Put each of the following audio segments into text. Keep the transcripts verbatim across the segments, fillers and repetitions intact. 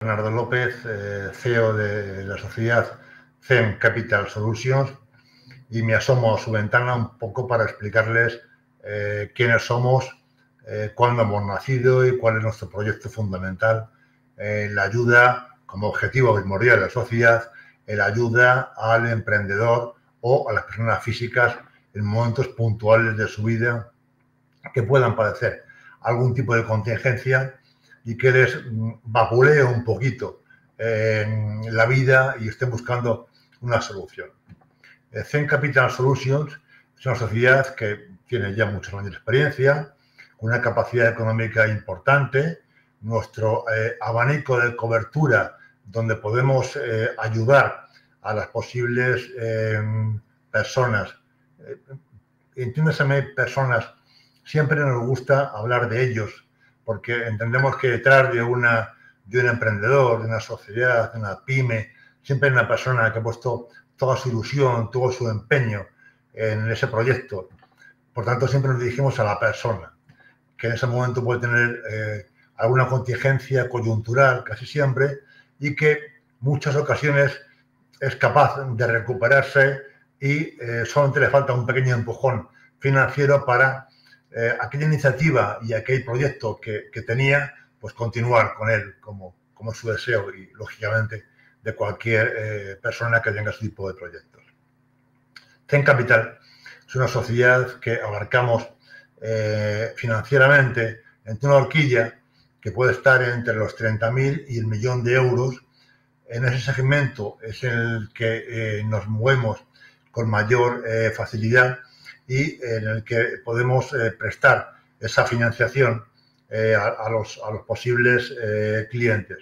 Bernardo López, eh, C E O de la sociedad Zen Capital Solutions, y me asomo a su ventana un poco para explicarles eh, quiénes somos, eh, cuándo hemos nacido y cuál es nuestro proyecto fundamental, eh, la ayuda como objetivo primordial de la sociedad, la ayuda al emprendedor o a las personas físicas en momentos puntuales de su vida que puedan padecer algún tipo de contingencia y que les vapulee un poquito eh, la vida y estén buscando una solución. Zen Capital Solutions es una sociedad que tiene ya muchos años de experiencia, con una capacidad económica importante, nuestro eh, abanico de cobertura donde podemos eh, ayudar a las posibles eh, personas. Eh, entiéndaseme, personas, siempre nos gusta hablar de ellos, porque entendemos que detrás de, una, de un emprendedor, de una sociedad, de una pyme, siempre hay una persona que ha puesto toda su ilusión, todo su empeño en ese proyecto. Por tanto, siempre nos dirigimos a la persona, que en ese momento puede tener eh, alguna contingencia coyuntural, casi siempre, y que muchas ocasiones es capaz de recuperarse y eh, solamente le falta un pequeño empujón financiero para eh, aquella iniciativa y aquel proyecto que, que tenía, pues continuar con él, como, como es su deseo y, lógicamente, de cualquier eh, persona que tenga este tipo de proyectos. Zen Capital es una sociedad que abarcamos eh, financieramente entre una horquilla que puede estar entre los treinta mil y el millón de euros. En ese segmento es en el que eh, nos movemos con mayor eh, facilidad y en el que podemos eh, prestar esa financiación eh, a, a, los, a los posibles eh, clientes.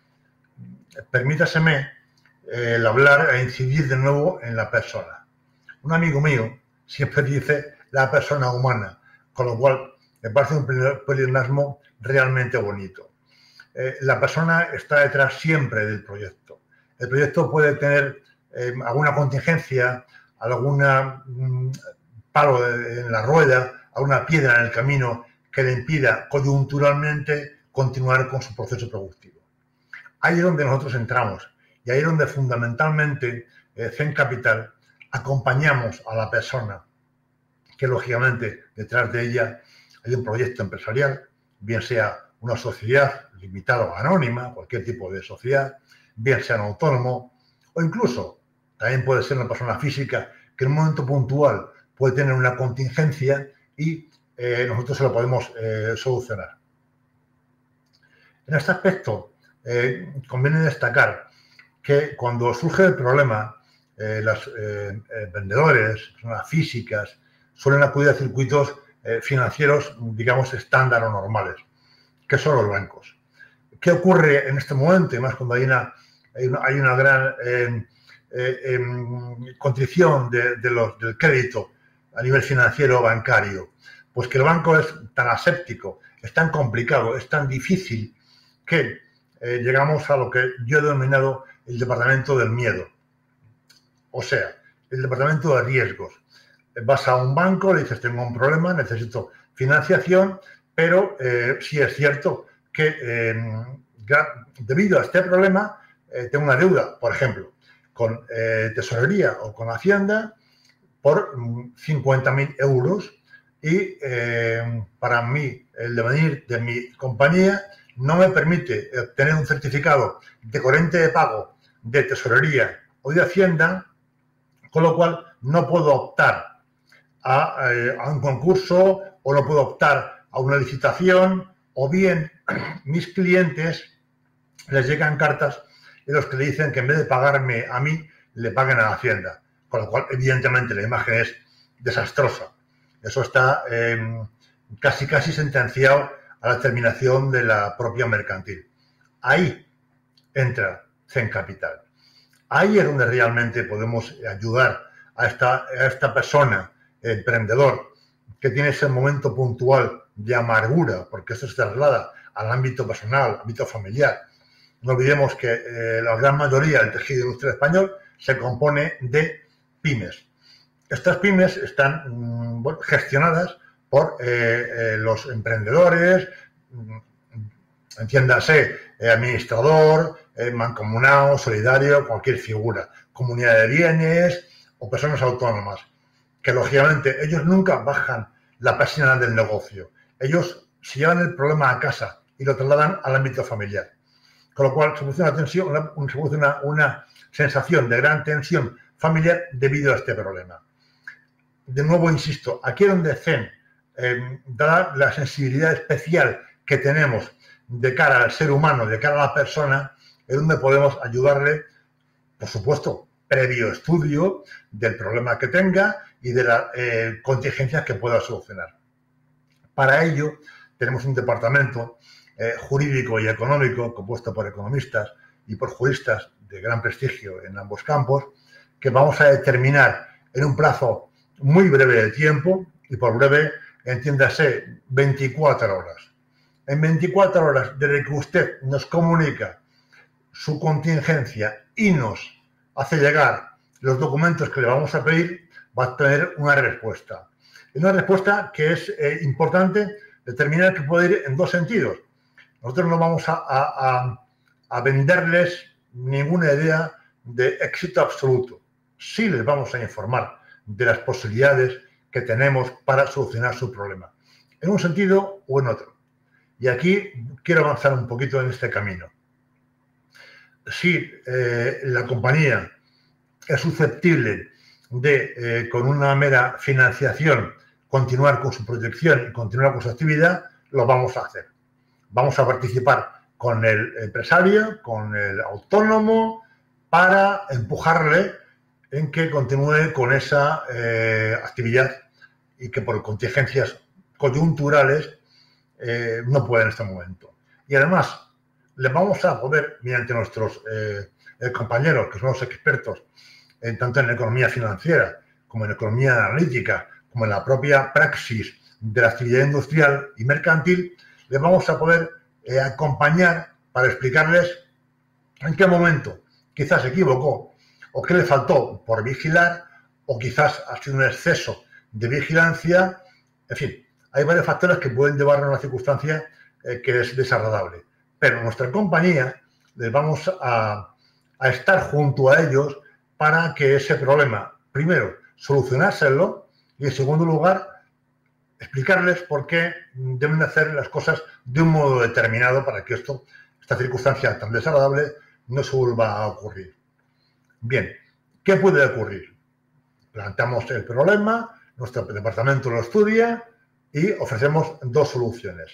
Permítaseme eh, el hablar e incidir de nuevo en la persona. Un amigo mío siempre dice la persona humana, con lo cual me parece un pleonasmo realmente bonito. Eh, la persona está detrás siempre del proyecto. El proyecto puede tener eh, alguna contingencia, alguna mm, palo en la rueda, alguna piedra en el camino que le impida coyunturalmente continuar con su proceso productivo. Ahí es donde nosotros entramos y ahí es donde fundamentalmente eh, Zen Capital acompañamos a la persona, que lógicamente detrás de ella hay un proyecto empresarial, bien sea una sociedad limitada o anónima, cualquier tipo de sociedad, bien sea un autónomo o incluso también puede ser una persona física que en un momento puntual puede tener una contingencia y eh, nosotros se lo podemos eh, solucionar. En este aspecto eh, conviene destacar que cuando surge el problema, eh, los eh, vendedores, personas físicas, suelen acudir a circuitos eh, financieros, digamos, estándar o normales, que son los bancos. ¿Qué ocurre en este momento? Y más cuando hay una, hay una, hay una gran eh, eh, eh, contrición de, de los, del crédito a nivel financiero bancario. Pues que el banco es tan aséptico, es tan complicado, es tan difícil que eh, llegamos a lo que yo he denominado el departamento del miedo. O sea, el departamento de riesgos. Vas a un banco, le dices, tengo un problema, necesito financiación, pero eh, sí es cierto que eh, debido a este problema eh, tengo una deuda, por ejemplo, con eh, Tesorería o con Hacienda por cincuenta mil euros y eh, para mí el devenir de mi compañía no me permite obtener un certificado de corriente de pago de Tesorería o de Hacienda, con lo cual no puedo optar a, eh, a un concurso o no puedo optar a una licitación, o bien mis clientes les llegan cartas en los que le dicen que en vez de pagarme a mí, le paguen a la Hacienda, con lo cual evidentemente la imagen es desastrosa. Eso está eh, casi casi sentenciado a la terminación de la propia mercantil. Ahí entra Zen Capital. Ahí es donde realmente podemos ayudar a esta, a esta persona, emprendedor, que tiene ese momento puntual de amargura, porque esto se traslada al ámbito personal, al ámbito familiar. No olvidemos que eh, la gran mayoría del tejido industrial español se compone de pymes. Estas pymes están mmm, bueno, gestionadas por eh, eh, los emprendedores, entiéndase, eh, administrador, eh, mancomunado, solidario, cualquier figura, comunidad de bienes o personas autónomas, que lógicamente ellos nunca bajan la página del negocio. Ellos se llevan el problema a casa y lo trasladan al ámbito familiar. Con lo cual se produce una tensión, una, se produce una, una sensación de gran tensión familiar debido a este problema. De nuevo, insisto, aquí es donde C E N, eh, dada la sensibilidad especial que tenemos de cara al ser humano, de cara a la persona, es donde podemos ayudarle, por supuesto, previo estudio del problema que tenga y de las eh, contingencias que pueda solucionar. Para ello, tenemos un departamento eh, jurídico y económico compuesto por economistas y por juristas de gran prestigio en ambos campos, que vamos a determinar en un plazo muy breve de tiempo, y por breve, entiéndase, veinticuatro horas. En veinticuatro horas, desde que usted nos comunica su contingencia y nos hace llegar los documentos que le vamos a pedir, va a tener una respuesta. Una respuesta que es eh, importante determinar que puede ir en dos sentidos. Nosotros no vamos a, a, a venderles ninguna idea de éxito absoluto. Sí les vamos a informar de las posibilidades que tenemos para solucionar su problema, en un sentido o en otro. Y aquí quiero avanzar un poquito en este camino. Si eh, la compañía es susceptible de, eh, con una mera financiación, continuar con su proyección y continuar con su actividad, lo vamos a hacer. Vamos a participar con el empresario, con el autónomo, para empujarle en que continúe con esa eh, actividad y que por contingencias coyunturales eh, no puede en este momento. Y además, le vamos a poder, mediante nuestros eh, compañeros, que son los expertos en, tanto en economía financiera como en economía analítica, como en la propia praxis de la actividad industrial y mercantil, les vamos a poder eh, acompañar para explicarles en qué momento quizás se equivocó o qué le faltó por vigilar o quizás ha sido un exceso de vigilancia. En fin, hay varios factores que pueden llevar a una circunstancia eh, que es desagradable. Pero nuestra compañía les vamos a, a estar junto a ellos para que ese problema, primero, solucionárselo y, en segundo lugar, explicarles por qué deben hacer las cosas de un modo determinado para que esto, esta circunstancia tan desagradable no se vuelva a ocurrir. Bien, ¿qué puede ocurrir? Planteamos el problema, nuestro departamento lo estudia y ofrecemos dos soluciones.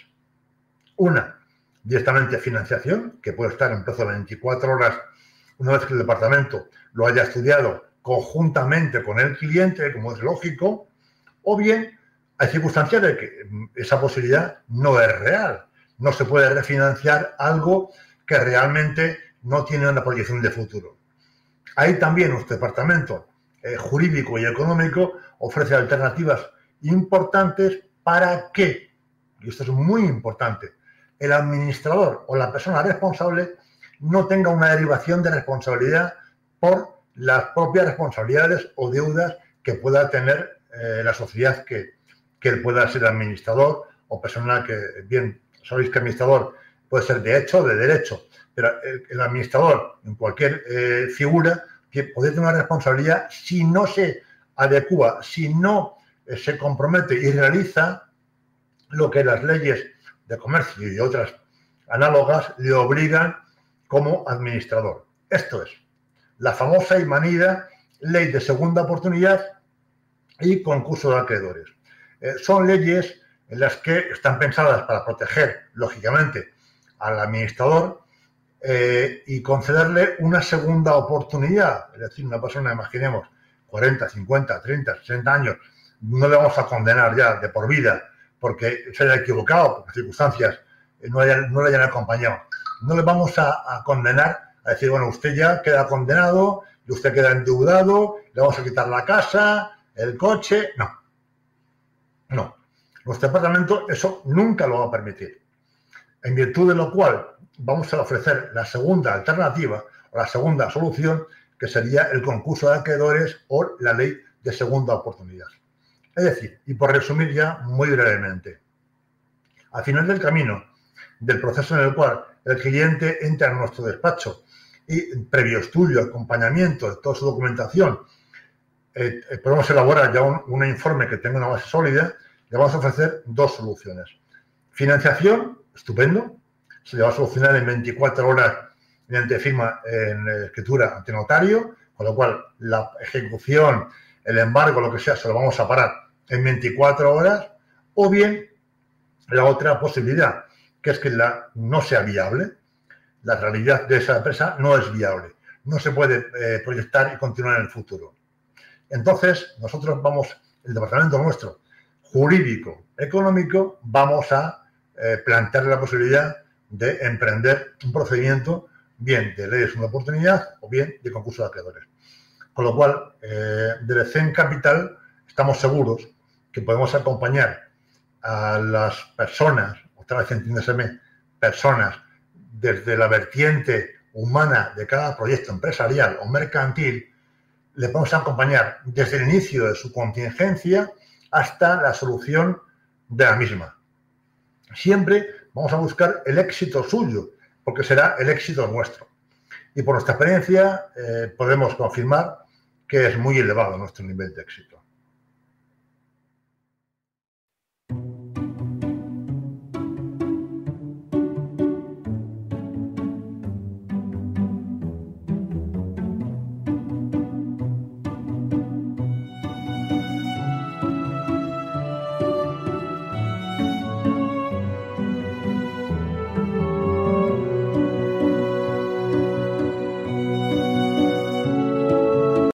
Una, directamente financiación, que puede estar en plazo de veinticuatro horas una vez que el departamento lo haya estudiado conjuntamente con el cliente, como es lógico, o bien hay circunstancias de que esa posibilidad no es real. No se puede refinanciar algo que realmente no tiene una proyección de futuro. Ahí también nuestro departamento eh, jurídico y económico ofrece alternativas importantes para que, y esto es muy importante, el administrador o la persona responsable no tenga una derivación de responsabilidad por las propias responsabilidades o deudas que pueda tener eh, la sociedad que, que él pueda ser administrador o persona que, bien, sabéis que administrador puede ser de hecho o de derecho, pero el, el administrador en cualquier eh, figura que puede tener una responsabilidad si no se adecua, si no eh, se compromete y realiza lo que las leyes de comercio y otras análogas le obligan como administrador. Esto es la famosa y manida ley de segunda oportunidad y concurso de acreedores. Eh, son leyes en las que están pensadas para proteger, lógicamente, al administrador eh, y concederle una segunda oportunidad. Es decir, una persona, imaginemos, cuarenta, cincuenta, treinta, sesenta años, no le vamos a condenar ya de por vida porque se haya equivocado, porque circunstancias no, hayan, no le hayan acompañado. No le vamos a, a condenar a decir, bueno, usted ya queda condenado y usted queda endeudado, le vamos a quitar la casa, el coche. No, no. Nuestro departamento eso nunca lo va a permitir. En virtud de lo cual vamos a ofrecer la segunda alternativa o la segunda solución, que sería el concurso de acreedores o la ley de segunda oportunidad. Es decir, y por resumir ya muy brevemente, al final del camino, del proceso en el cual el cliente entra en nuestro despacho y previo estudio, acompañamiento de toda su documentación, eh, eh, podemos elaborar ya un, un informe que tenga una base sólida, le vamos a ofrecer dos soluciones. Financiación, estupendo, se le va a solucionar en veinticuatro horas mediante firma en escritura ante notario, con lo cual la ejecución, el embargo, lo que sea, se lo vamos a parar en veinticuatro horas, o bien la otra posibilidad, que es que la, no sea viable, la realidad de esa empresa no es viable, no se puede eh, proyectar y continuar en el futuro. Entonces, nosotros vamos, el departamento nuestro, jurídico, económico, vamos a eh, plantear la posibilidad de emprender un procedimiento bien de ley de segunda oportunidad o bien de concurso de acreedores. Con lo cual, eh, desde Zen Capital estamos seguros que podemos acompañar a las personas, otra vez entiéndeseme, personas, desde la vertiente humana de cada proyecto empresarial o mercantil, le podemos acompañar desde el inicio de su contingencia hasta la solución de la misma. Siempre vamos a buscar el éxito suyo, porque será el éxito nuestro. Y por nuestra experiencia eh, podemos confirmar que es muy elevado nuestro nivel de éxito.